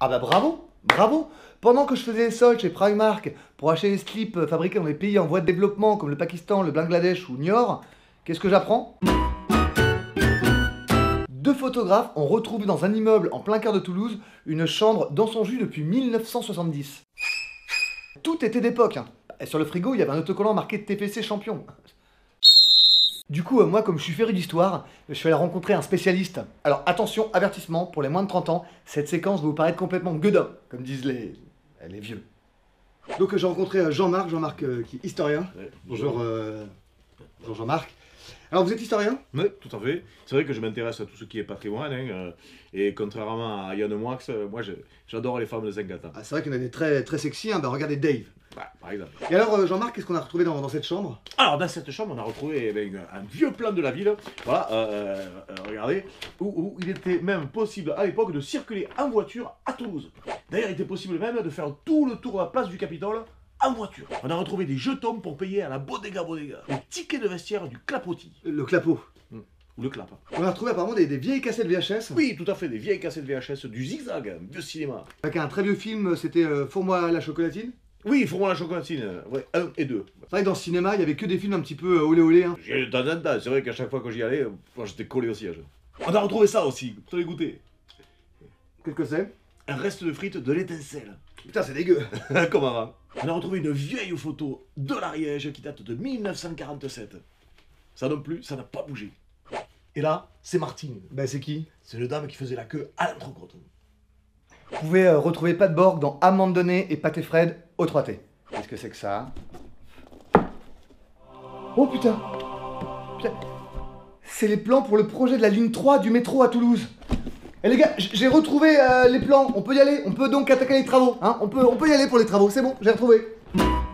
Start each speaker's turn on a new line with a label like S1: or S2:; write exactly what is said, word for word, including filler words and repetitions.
S1: Ah bah bravo, bravo. Pendant que je faisais les soldes chez Primark pour acheter des slips fabriqués dans des pays en voie de développement comme le Pakistan, le Bangladesh ou Niort, qu'est-ce que j'apprends? Deux photographes ont retrouvé dans un immeuble en plein cœur de Toulouse une chambre dans son jus depuis mille neuf cent soixante-dix. Tout était d'époque, hein. Et sur le frigo, il y avait un autocollant marqué T P C champion. Du coup, euh, moi, comme je suis féru d'histoire, je suis allé rencontrer un spécialiste. Alors attention, avertissement, pour les moins de trente ans, cette séquence va vous paraître complètement gueudin, comme disent les, les vieux. Donc euh, j'ai rencontré euh, Jean-Marc, Jean-Marc euh, qui est historien.
S2: Ouais,
S1: bonjour euh, bonjour Jean-Marc. Alors vous êtes historien?
S2: Oui, tout à fait. C'est vrai que je m'intéresse à tout ce qui est patrimoine, hein, euh, et contrairement à Yann Moix, euh, moi j'adore les femmes de cinquante ans.
S1: Ah, c'est vrai qu'il y en a des très, très sexy, hein. Bah, regardez Dave.
S2: Bah, par exemple.
S1: Et alors euh, Jean-Marc, qu'est-ce qu'on a retrouvé dans, dans cette chambre?
S2: Alors dans cette chambre, on a retrouvé eh bien, un vieux plan de la ville, voilà, euh, euh, regardez, où, où il était même possible à l'époque de circuler en voiture à Toulouse. D'ailleurs, il était possible même de faire tout le tour de la place du Capitole en voiture. On a retrouvé des jetons pour payer à la Bodega Bodega, les tickets de vestiaire du Clapotis.
S1: Le clapot.
S2: Mmh. Ou le clap.
S1: On a retrouvé apparemment des, des vieilles cassettes V H S.
S2: Oui, tout à fait, des vieilles cassettes V H S, du zigzag, un vieux cinéma.
S1: Avec un très vieux film, c'était euh, Fourre-moi la chocolatine.
S2: Oui, Fourre-moi la chocolatine, ouais, un et deux.
S1: C'est vrai que dans ce cinéma, il y avait que des films un petit peu euh, olé olé. Hein.
S2: J'ai de temps en temps, c'est vrai qu'à chaque fois que j'y allais, moi, j'étais collé au siège. On a retrouvé ça aussi, tu l'as goûté.
S1: Qu'est-ce que c'est?
S2: Un reste de frites de l'étincelle.
S1: Putain, c'est dégueu.
S2: Comme avant. On a retrouvé une vieille photo de l'Ariège qui date de mille neuf cent quarante-sept. Ça non plus, ça n'a pas bougé. Et là, c'est Martine.
S1: Bah c'est qui?
S2: C'est une dame qui faisait la queue à l'entrecôte.
S1: Vous pouvez euh, retrouver Pat Borg dans Amandonné et Pat et Fred au trois T. Qu'est-ce que c'est que ça? Oh putain, putain. C'est les plans pour le projet de la ligne trois du métro à Toulouse. Et les gars, j'ai retrouvé euh, les plans, on peut y aller, on peut donc attaquer les travaux, hein, on peut, on peut y aller pour les travaux, c'est bon, j'ai retrouvé.